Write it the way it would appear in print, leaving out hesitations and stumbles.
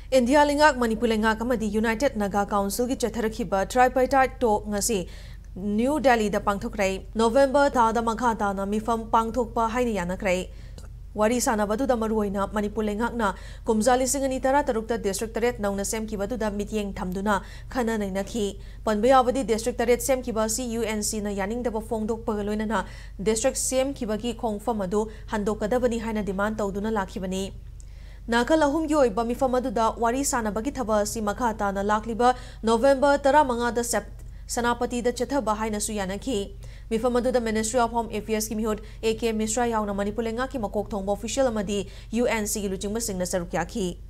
India lingak Manipur lingak amadi United Naga Council ki chatharakhiba tripartite talk ngasi New Delhi da pangthokrai November tha da makha ta na mifam pangthokpa haina yanakrai wari sanabadu da maruoina Manipur lingak na kumjali singani tara tarukta district taret nauna sem ki badu da mityeng thamduna khana nainakhi panbayawadi district taret sem ki ba UNC na yaning da fongdok pagaloina na district sem ki ba ki khongfam adu handokadabani haina demand tawduna lakhibani Nakal ahum yoy ba mifam aduda wari sanabagi thaba si makha tana lakliba November 15 da Sanapati da chathaba haina su yanakhi mifam aduda Ministry of Home Affairs ki mihud AK Mishra yauna Manipur lenga ki makok thongba official amadi UNC ki luchingba singna sarukyakhi